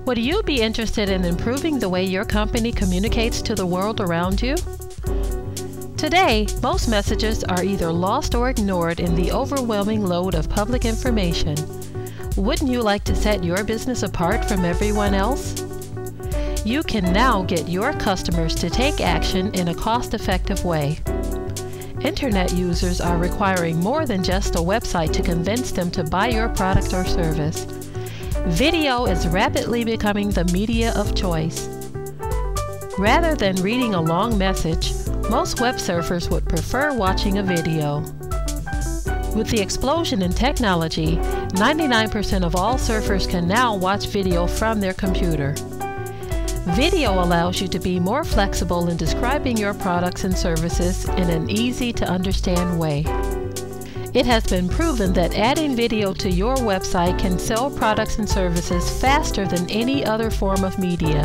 Would you be interested in improving the way your company communicates to the world around you? Today, most messages are either lost or ignored in the overwhelming load of public information. Wouldn't you like to set your business apart from everyone else? You can now get your customers to take action in a cost-effective way. Internet users are requiring more than just a website to convince them to buy your product or service. Video is rapidly becoming the media of choice. Rather than reading a long message, most web surfers would prefer watching a video. With the explosion in technology, 99% of all surfers can now watch video from their computer. Video allows you to be more flexible in describing your products and services in an easy-to-understand way. It has been proven that adding video to your website can sell products and services faster than any other form of media.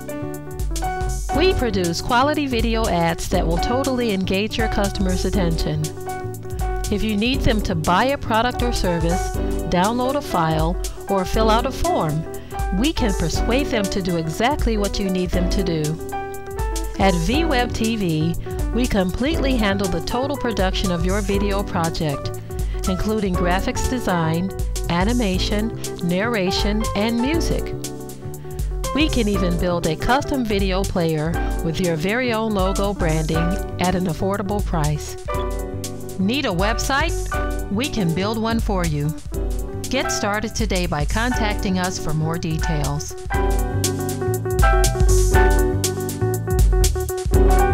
We produce quality video ads that will totally engage your customers' attention. If you need them to buy a product or service, download a file, or fill out a form, we can persuade them to do exactly what you need them to do. At VWeb TV, we completely handle the total production of your video project, including graphics design, animation, narration, and music. We can even build a custom video player with your very own logo branding at an affordable price. Need a website? We can build one for you. Get started today by contacting us for more details.